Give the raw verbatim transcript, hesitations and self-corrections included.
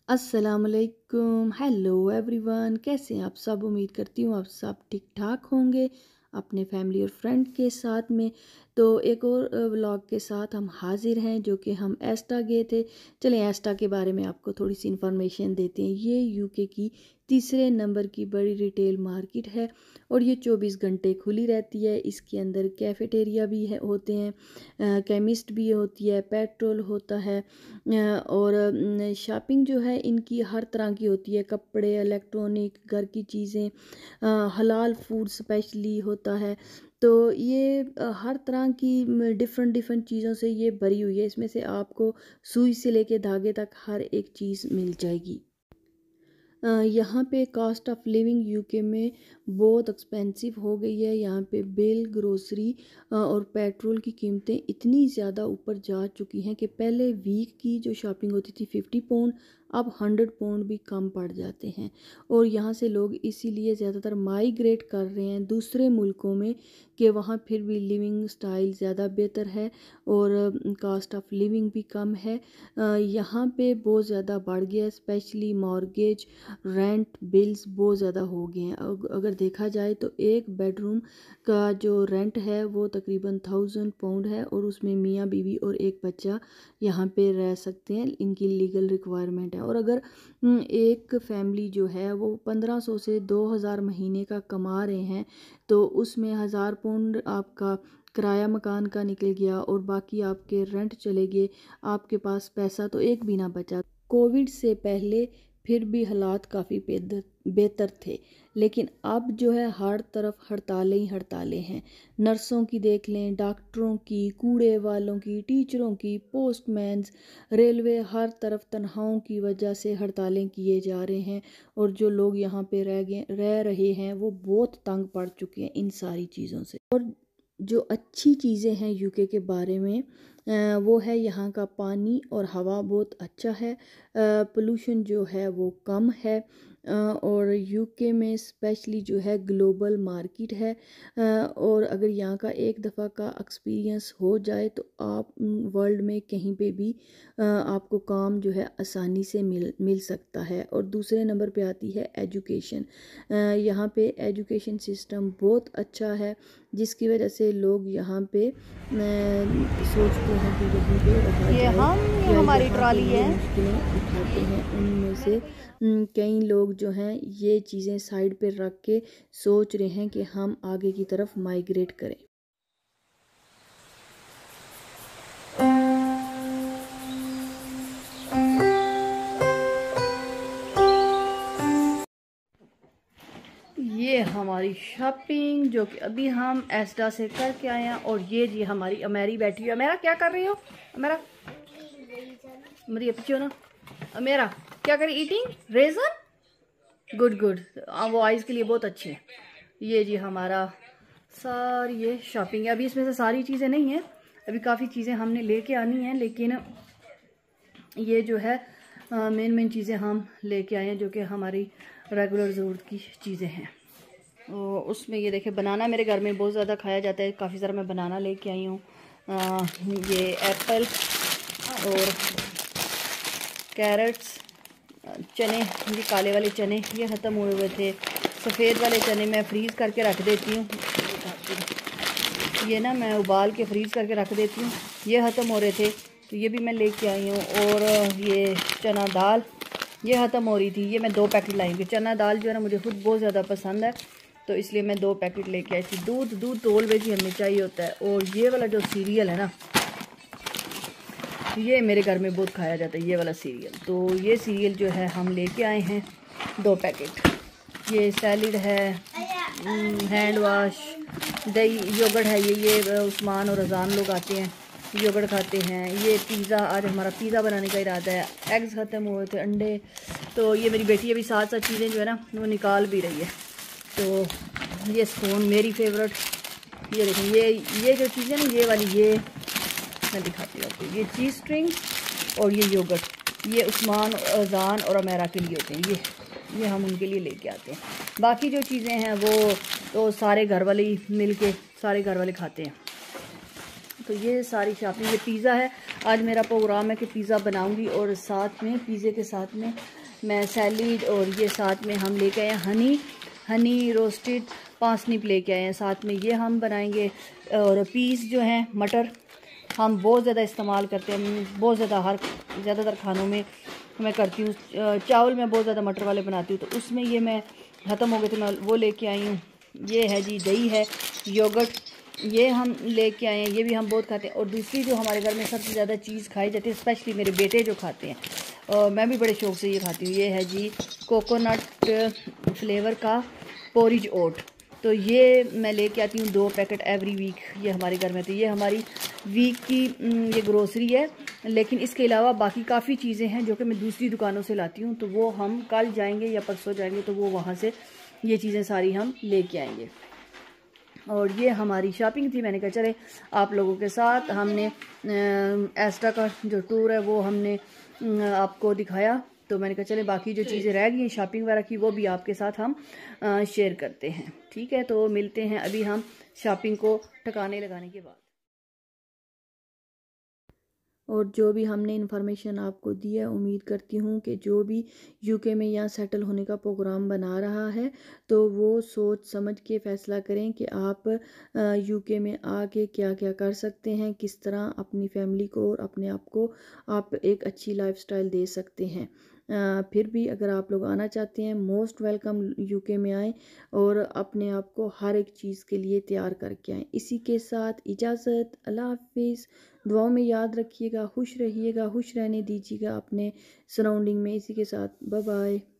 अस्सलामुअलैकुम, hello everyone. कैसे हैं आप सब? उम्मीद करती हूँ आप सब ठीक ठाक होंगे अपने फैमिली और फ्रेंड के साथ में। तो एक और व्लॉग के साथ हम हाजिर हैं, जो कि हम एस्टा गए थे। चलें एस्टा के बारे में आपको थोड़ी सी इन्फॉर्मेशन देते हैं। ये यूके की तीसरे नंबर की बड़ी रिटेल मार्केट है और ये चौबीस घंटे खुली रहती है। इसके अंदर कैफ़ेटेरिया भी है होते हैं, केमिस्ट भी होती है, पेट्रोल होता है और शॉपिंग जो है इनकी हर तरह की होती है। कपड़े, इलेक्ट्रॉनिक, घर की चीज़ें, हलाल फूड स्पेशली होता है। तो ये हर तरह की डिफरेंट डिफरेंट चीज़ों से ये भरी हुई है। इसमें से आपको सुई से लेके धागे तक हर एक चीज़ मिल जाएगी। यहाँ पे कॉस्ट ऑफ लिविंग यूके में बहुत एक्सपेंसिव हो गई है। यहाँ पे बिल, ग्रोसरी और पेट्रोल की कीमतें इतनी ज़्यादा ऊपर जा चुकी हैं कि पहले वीक की जो शॉपिंग होती थी फिफ्टी पाउंड, अब हंड्रेड पाउंड भी कम पड़ जाते हैं। और यहाँ से लोग इसीलिए ज़्यादातर माइग्रेट कर रहे हैं दूसरे मुल्कों में कि वहाँ फिर भी लिविंग स्टाइल ज़्यादा बेहतर है और कॉस्ट ऑफ लिविंग भी कम है। यहाँ पे बहुत ज़्यादा बढ़ गया है, स्पेशली मॉर्गेज, रेंट, बिल्स बहुत ज़्यादा हो गए हैं। अगर देखा जाए तो एक बेडरूम का जो रेंट है वो तकरीबन थाउजेंड पाउंड है और उसमें मियाँ बीवी और एक बच्चा यहाँ पे रह सकते हैं। इनकी लीगल रिक्वायरमेंट है। और अगर एक फैमिली जो है वो पंद्रह सौ से दो हज़ार महीने का कमा रहे हैं तो उसमें हज़ार पाउंड आपका किराया मकान का निकल गया और बाकी आपके रेंट चले गए। आपके पास पैसा तो एक भी ना बचा। कोविड से पहले फिर भी हालात काफ़ी बेहतर थे, लेकिन अब जो है हर तरफ हड़तालें ही हड़तालें हैं। नर्सों की देख लें, डॉक्टरों की, कूड़े वालों की, टीचरों की, पोस्टमैन्स, रेलवे, हर तरफ तनख्वाहों की वजह से हड़तालें किए जा रहे हैं। और जो लोग यहाँ पे रह गए रह रहे हैं वो बहुत तंग पड़ चुके हैं इन सारी चीज़ों से। और जो अच्छी चीज़ें हैं यूके के बारे में वो है यहाँ का पानी और हवा बहुत अच्छा है। पोल्यूशन जो है वो कम है और यूके में स्पेशली जो है ग्लोबल मार्केट है। और अगर यहाँ का एक दफ़ा का एक्सपीरियंस हो जाए तो आप वर्ल्ड में कहीं पे भी आपको काम जो है आसानी से मिल मिल सकता है। और दूसरे नंबर पे आती है एजुकेशन। यहाँ पे एजुकेशन सिस्टम बहुत अच्छा है, जिसकी वजह से लोग यहाँ पे सोचते हैं कि यहीं पे रहा ये जाए हम ये या हमारी यहाँ ट्रॉली पे ये है। मुश्किलें उठाते हैं। उनमें से कई लोग जो हैं ये चीज़ें साइड पे रख के सोच रहे हैं कि हम आगे की तरफ माइग्रेट करें। ये हमारी शॉपिंग जो कि अभी हम एस्टा से करके आए हैं। और ये जी हमारी अमेरी बैठी हुई है। अमेरा क्या कर रही हो? अमेरा मेरी पीछे हो ना। अमेरा क्या कर रही? Eating raisin. गुड गुड, वो आइज़ के लिए बहुत अच्छे हैं। ये जी हमारा सारी ये शॉपिंग है। अभी इसमें से सारी चीज़ें नहीं हैं, अभी काफ़ी चीज़ें हमने लेके आनी हैं, लेकिन ये जो है मेन मेन चीज़ें हम लेके आए हैं जो कि हमारी रेगुलर ज़रूरत की चीज़ें हैं। और उसमें ये देखें, बनाना मेरे घर में बहुत ज़्यादा खाया जाता है। काफ़ी सारा मैं बनाना लेके आई हूँ। ये एप्पल और कैरेट्स, चने, ये काले वाले चने ये ख़त्म हुए हुए थे। सफ़ेद वाले चने मैं फ्रीज़ करके रख देती हूँ। ये ना मैं उबाल के फ्रीज़ करके रख देती हूँ। ये ख़त्म हो रहे थे तो ये भी मैं लेके आई हूँ। और ये चना दाल ये ख़त्म हो रही थी, ये मैं दो पैकेट लाई। चना दाल जो है ना मुझे खुद बहुत ज़्यादा पसंद है, तो इसलिए मैं दो पैकेट लेके आई थी। दूध दूध तो ऑलवेज ही हमें चाहिए होता है। और ये वाला जो सीरियल है ना, ये मेरे घर में बहुत खाया जाता है ये वाला सीरियल। तो ये सीरियल जो है हम लेके आए हैं दो पैकेट। ये सैलिड है, हैंड वाश, दही, योगर्ट है। ये ये उस्मान और रज़ान लोग आते हैं, योगर्ट खाते हैं। ये पिज़्ज़ा, आज हमारा पिज़्ज़ा बनाने का इरादा है। एग्स ख़त्म हुए थे, अंडे। तो ये मेरी बेटी अभी साथ साथ चीज़ें जो है ना वो निकाल भी रही है। तो ये स्पून मेरी फेवरेट। ये देखें, ये ये जो चीज़ें ना ये वाली, ये मैं दिखाती हूँ आपको। ये चीज़ स्ट्रिंग्स और ये योगर्ट, ये उस्मान, अजान और अमेरा के लिए होते हैं। ये ये हम उनके लिए लेके आते हैं। बाकी जो चीज़ें हैं वो तो सारे घर वाले ही मिल के सारे घर वाले खाते हैं। तो ये सारी शॉपिंग, ये पिज़्ज़ा है। आज मेरा प्रोग्राम है कि पिज़्ज़ा बनाऊंगी और साथ में पिज़्ज़े के साथ में मैं सैलीड और ये साथ में हम लेके आए हैं हनी हनी रोस्टेड पाँच स्निप लेके आए हैं। साथ में ये हम बनाएंगे और पीस जो हैं मटर हम बहुत ज़्यादा इस्तेमाल करते हैं, बहुत ज़्यादा हर ज़्यादातर खानों में मैं करती हूँ। चावल मैं बहुत ज़्यादा मटर वाले बनाती हूँ, तो उसमें ये मैं ख़त्म हो गए थे, मैं वो लेके आई हूँ। ये है जी दही है, योगर्ट ये हम लेके आए हैं, ये भी हम बहुत खाते हैं। और दूसरी जो हमारे घर में सबसे ज़्यादा चीज़ खाई जाती है, स्पेशली मेरे बेटे जो खाते हैं और मैं भी बड़े शौक़ से ये खाती हूँ, ये है जी कोकोनट फ्लेवर का पोरिज ओट। तो ये मैं लेके आती हूँ दो पैकेट एवरी वीक, ये हमारे घर में। तो ये हमारी वीक की ये ग्रोसरी है, लेकिन इसके अलावा बाकी काफ़ी चीज़ें हैं जो कि मैं दूसरी दुकानों से लाती हूँ। तो वो हम कल जाएंगे या परसों जाएंगे तो वो वहाँ से ये चीज़ें सारी हम लेके आएंगे। और ये हमारी शॉपिंग थी। मैंने कहा चले आप लोगों के साथ, हमने एस्टा का जो टूर है वो हमने आपको दिखाया। तो मैंने कहा चले बाकी जो चीज़ें रह गई हैं शॉपिंग वगैरह की वो भी आपके साथ हम शेयर करते हैं। ठीक है, तो मिलते हैं अभी हम शॉपिंग को ठिकाने लगाने के बाद। और जो भी हमने इन्फॉर्मेशन आपको दी है, उम्मीद करती हूँ कि जो भी यूके में यहाँ सेटल होने का प्रोग्राम बना रहा है तो वो सोच समझ के फ़ैसला करें कि आप यूके में आके क्या क्या कर सकते हैं, किस तरह अपनी फैमिली को और अपने आप को आप एक अच्छी लाइफस्टाइल दे सकते हैं। आ, फिर भी अगर आप लोग आना चाहते हैं, मोस्ट वेलकम यूके में आएँ और अपने आप को हर एक चीज़ के लिए तैयार करके आएँ। इसी के साथ इजाज़त, अल्लाह हाफिज़। दुआओं में याद रखिएगा, खुश रहिएगा, खुश रहने दीजिएगा अपने सराउंडिंग में। इसी के साथ बाय बाय।